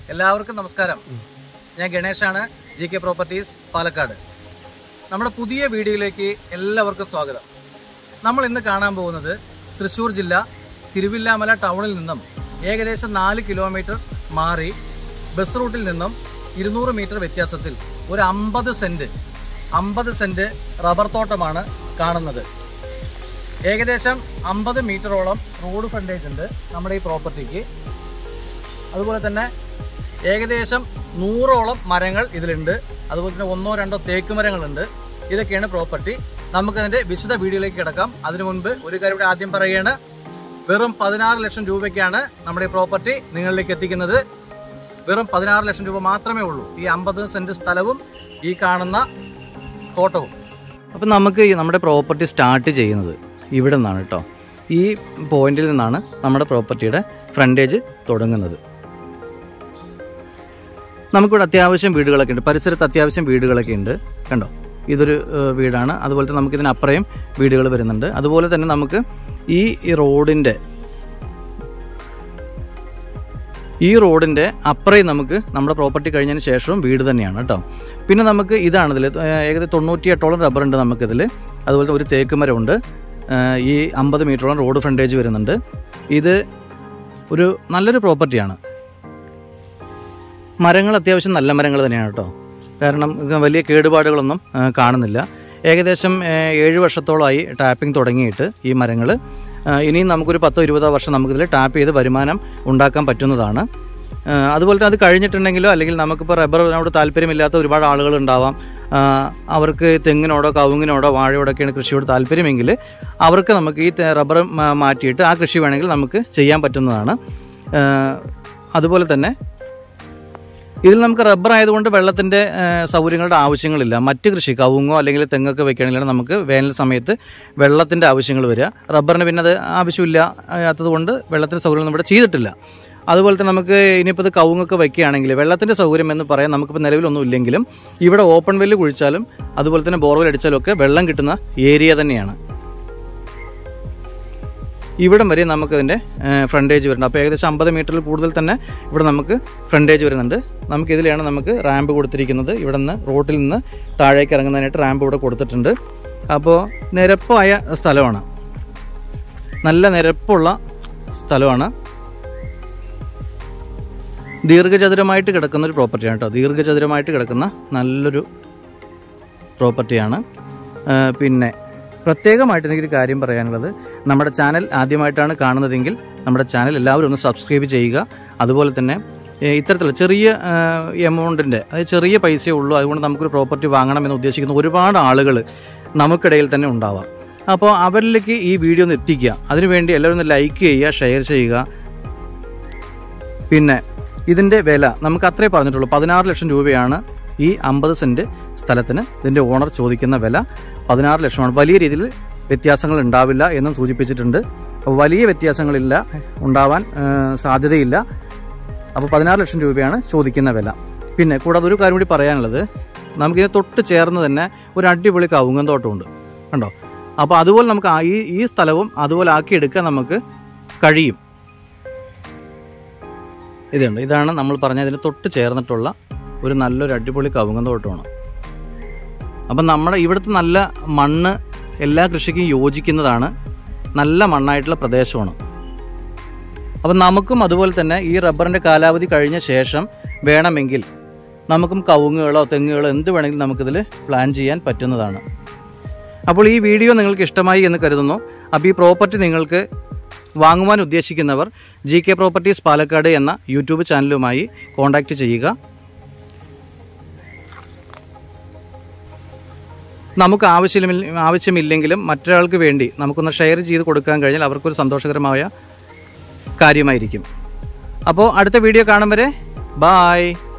എല്ലാവർക്കും നമസ്കാരം. ഞാൻ ഗണേഷാണ്, GK പ്രോപ്പർട്ടീസ് പാലക്കാട്. നമ്മുടെ പുതിയ വീഡിയോയിലേക്ക് എല്ലാവർക്കും സ്വാഗതം. നമ്മൾ ഇന്ന് കാണാൻ പോകുന്നത് തൃശ്ശൂർ ജില്ല തിരുവില്ലാമല ടൗണിൽ നിന്നും ഏകദേശം 4 കിലോമീറ്റർ മാറി ബസ് റൂട്ടിൽ നിന്നും 200 മീറ്റർ വ്യത്യാസത്തിൽ ഒരു 50 സെന്റ് റബ്ബർ തോട്ടമാണ് കാണുന്നത്. ഏകദേശം 50 മീറ്ററോളം റോഡ് ഫ്രണ്ടേജ് ഉണ്ട് നമ്മുടെ ഈ പ്രോപ്പർട്ടിക്ക്. അതുപോലെ തന്നെ ഏകദേശം 100ഓളം മരങ്ങൾ ഇതിലുണ്ട്. അതുപോലെ തന്നെ 1-2 തേക്ക് മരങ്ങളുണ്ട്. ഇതൊക്കെയാണ് പ്രോപ്പർട്ടി. നമുക്കതിൻ്റെ വിശദ വീഡിയോയിലേക്ക് കിടക്കാം. അതിനു മുൻപ് ഒരു കാര്യം കൂടി ആദ്യം പറയുകയാണ്. വെറും 16 ലക്ഷം രൂപയ്ക്കാണ് നമ്മുടെ ഈ പ്രോപ്പർട്ടി നിങ്ങളിലേക്ക് എത്തിക്കുന്നത്. വെറും 16 ലക്ഷം രൂപ മാത്രമേ ഉള്ളൂ. ഈ 50 സെന്റ് സ്ഥലവും ഈ കാണുന്ന തോട്ടവും. അപ്പം നമുക്ക് നമ്മുടെ പ്രോപ്പർട്ടി സ്റ്റാർട്ട് ചെയ്യുന്നത് ഇവിടെ നിന്നാണ് കേട്ടോ. ഈ പോയിന്റിൽ നിന്നാണ് നമ്മുടെ പ്രോപ്പർട്ടിയുടെ ഫ്രണ്ടേജ് തുടങ്ങുന്നത്. നമുക്കിവിടെ അത്യാവശ്യം വീടുകളൊക്കെ ഉണ്ട്, പരിസരത്ത് അത്യാവശ്യം വീടുകളൊക്കെ ഉണ്ട്. കണ്ടോ, ഇതൊരു വീടാണ്. അതുപോലെ തന്നെ നമുക്കിതിനപ്പുറയും വീടുകൾ വരുന്നുണ്ട്. അതുപോലെ തന്നെ നമുക്ക് ഈ റോഡിൻ്റെ അപ്പുറയും നമുക്ക് നമ്മുടെ പ്രോപ്പർട്ടി കഴിഞ്ഞതിന് ശേഷവും വീട് തന്നെയാണ് കേട്ടോ. പിന്നെ നമുക്ക് ഇതാണിതിൽ ഏകദേശം 98ഓളം റബ്ബർ ഉണ്ട് നമുക്കിതിൽ. അതുപോലെ ഒരു തേക്ക് മരമുണ്ട്. ഈ 50 മീറ്ററോളം റോഡ് ഫ്രണ്ടേജ് വരുന്നുണ്ട്. ഇത് ഒരു നല്ലൊരു പ്രോപ്പർട്ടിയാണ്. മരങ്ങൾ അത്യാവശ്യം നല്ല മരങ്ങൾ തന്നെയാണ് കേട്ടോ. കാരണം വലിയ കേടുപാടുകളൊന്നും കാണുന്നില്ല. ഏകദേശം 7 വർഷത്തോളമായി ടാപ്പിംഗ് തുടങ്ങിയിട്ട് ഈ മരങ്ങൾ. ഇനിയും നമുക്കൊരു 10-20 വർഷം നമുക്കിതിൽ ടാപ്പ് ചെയ്ത് വരുമാനം ഉണ്ടാക്കാൻ പറ്റുന്നതാണ്. അതുപോലെ തന്നെ അത് കഴിഞ്ഞിട്ടുണ്ടെങ്കിലോ അല്ലെങ്കിൽ നമുക്കിപ്പോൾ റബ്ബറിനോട് താല്പര്യമില്ലാത്ത ഒരുപാട് ആളുകൾ ഉണ്ടാവാം. അവർക്ക് തെങ്ങിനോടോ കവുങ്ങിനോടോ വാഴയോടൊക്കെയാണ് കൃഷിയോട് താല്പര്യമെങ്കിൽ അവർക്ക് നമുക്ക് ഈ റബ്ബർ മാറ്റിയിട്ട് ആ കൃഷി വേണമെങ്കിൽ നമുക്ക് ചെയ്യാൻ പറ്റുന്നതാണ്. അതുപോലെ തന്നെ ഇതിൽ നമുക്ക് റബ്ബർ ആയതുകൊണ്ട് വെള്ളത്തിൻ്റെ സൗകര്യങ്ങളുടെ ആവശ്യങ്ങളില്ല. മറ്റ് കൃഷി കവുങ്ങോ അല്ലെങ്കിൽ തെങ്ങൊക്കെ വെക്കുകയാണെങ്കിൽ നമുക്ക് വേനൽ സമയത്ത് വെള്ളത്തിൻ്റെ ആവശ്യങ്ങൾ വരിക. റബ്ബറിന് പിന്നെ അത് ആവശ്യമില്ലാത്തത് കൊണ്ട് വെള്ളത്തിൻ്റെ സൗകര്യം ഇവിടെ ചെയ്തിട്ടില്ല. അതുപോലെ തന്നെ നമുക്ക് ഇനിയിപ്പോൾ ഇത് കവുങ്ങൊക്കെ വയ്ക്കുകയാണെങ്കിൽ വെള്ളത്തിൻ്റെ സൗകര്യം എന്ന് പറയാൻ നമുക്കിപ്പോൾ നിലവിലൊന്നും ഇല്ലെങ്കിലും ഇവിടെ ഓപ്പൺ വെല്ല് കുഴിച്ചാലും അതുപോലെ തന്നെ ബോർവെൽ അടിച്ചാലും ഒക്കെ വെള്ളം കിട്ടുന്ന ഏരിയ തന്നെയാണ്. ഇവിടം വരെ നമുക്കതിൻ്റെ ഫ്രണ്ടേജ് വരുന്നുണ്ട്. അപ്പോൾ ഏകദേശം 50 മീറ്ററിൽ കൂടുതൽ തന്നെ ഇവിടെ നമുക്ക് ഫ്രണ്ടേജ് വരുന്നുണ്ട്. നമുക്കിതിലാണ് നമുക്ക് റാമ്പ് കൊടുത്തിരിക്കുന്നത്. ഇവിടെ നിന്ന് റോഡിൽ നിന്ന് താഴേക്ക് ഇറങ്ങുന്നതിനായിട്ട് റാമ്പ് ഇവിടെ കൊടുത്തിട്ടുണ്ട്. അപ്പോൾ നിരപ്പായ സ്ഥലമാണ്, നല്ല നിരപ്പുള്ള സ്ഥലമാണ്. ദീർഘചതുരമായിട്ട് കിടക്കുന്ന ഒരു പ്രോപ്പർട്ടിയാണ് കേട്ടോ. ദീർഘചതുരമായിട്ട് കിടക്കുന്ന നല്ലൊരു പ്രോപ്പർട്ടിയാണ്. പിന്നെ പ്രത്യേകമായിട്ട് എനിക്കൊരു കാര്യം പറയാനുള്ളത്, നമ്മുടെ ചാനൽ ആദ്യമായിട്ടാണ് കാണുന്നതെങ്കിൽ നമ്മുടെ ചാനൽ എല്ലാവരും ഒന്ന് സബ്സ്ക്രൈബ് ചെയ്യുക. അതുപോലെ തന്നെ ഇത്തരത്തിലുള്ള ചെറിയ എമൗണ്ടിൻ്റെ, അതായത് ചെറിയ പൈസയേ ഉള്ളൂ, അതുകൊണ്ട് നമുക്കൊരു പ്രോപ്പർട്ടി വാങ്ങണമെന്ന് ഉദ്ദേശിക്കുന്ന ഒരുപാട് ആളുകൾ നമുക്കിടയിൽ തന്നെ ഉണ്ടാവാം. അപ്പോൾ അവരിലേക്ക് ഈ വീഡിയോ ഒന്ന് എത്തിക്കുക. അതിനുവേണ്ടി എല്ലാവരും ഒന്ന് ലൈക്ക് ചെയ്യുക, ഷെയർ ചെയ്യുക. പിന്നെ ഇതിൻ്റെ വില നമുക്ക് അത്രേ പറഞ്ഞിട്ടുള്ളൂ. 16 ലക്ഷം രൂപയാണ് ഈ 50 സെൻറ്റ് സ്ഥലത്തിന് ഇതിൻ്റെ ഓണർ ചോദിക്കുന്ന വില. 16 ലക്ഷമാണ്. വലിയ രീതിയിൽ വ്യത്യാസങ്ങൾ ഉണ്ടാവില്ല എന്നും സൂചിപ്പിച്ചിട്ടുണ്ട്. വലിയ വ്യത്യാസങ്ങളില്ല, ഉണ്ടാവാൻ സാധ്യതയില്ല. അപ്പോൾ 16 ലക്ഷം രൂപയാണ് ചോദിക്കുന്ന വില. പിന്നെ കൂടാതെ ഒരു കാര്യം കൂടി പറയാനുള്ളത്, നമുക്കിതിന് തൊട്ട് ചേർന്ന് തന്നെ ഒരു അടിപൊളി കവുങ്ങൻ തോട്ടമുണ്ട് കണ്ടോ. അപ്പോൾ അതുപോലെ നമുക്ക് ഈ സ്ഥലവും അതുപോലെ ആക്കിയെടുക്കാൻ നമുക്ക് കഴിയും. ഇതാണ് നമ്മൾ പറഞ്ഞ ഇതിന് തൊട്ട് ചേർന്നിട്ടുള്ള ഒരു നല്ലൊരു അടിപൊളി കവുങ്ങൻ തോട്ടമാണ്. അപ്പം നമ്മുടെ ഇവിടുത്തെ നല്ല മണ്ണ് എല്ലാ കൃഷിക്കും യോജിക്കുന്നതാണ്. നല്ല മണ്ണായിട്ടുള്ള പ്രദേശമാണ്. അപ്പം നമുക്കും അതുപോലെ തന്നെ ഈ റബ്ബറിൻ്റെ കാലാവധി കഴിഞ്ഞ ശേഷം വേണമെങ്കിൽ നമുക്കും കവുങ്ങുകളോ തെങ്ങുകളോ എന്ത് വേണമെങ്കിലും നമുക്കിതിൽ പ്ലാൻ ചെയ്യാൻ പറ്റുന്നതാണ്. അപ്പോൾ ഈ വീഡിയോ നിങ്ങൾക്ക് ഇഷ്ടമായി എന്ന് കരുതുന്നു. അപ്പോൾ ഈ പ്രോപ്പർട്ടി നിങ്ങൾക്ക് വാങ്ങുവാൻ ഉദ്ദേശിക്കുന്നവർ GK പ്രോപ്പർട്ടീസ് പാലക്കാട് എന്ന യൂട്യൂബ് ചാനലുമായി കോൺടാക്റ്റ് ചെയ്യുക. നമുക്ക് ആവശ്യമില്ലെങ്കിലും മറ്റൊരാൾക്ക് വേണ്ടി നമുക്കൊന്ന് ഷെയർ ചെയ്ത് കൊടുക്കാൻ കഴിഞ്ഞാൽ അവർക്കൊരു സന്തോഷകരമായ കാര്യമായിരിക്കും. അപ്പോൾ അടുത്ത വീഡിയോ കാണും വരെ ബായ്.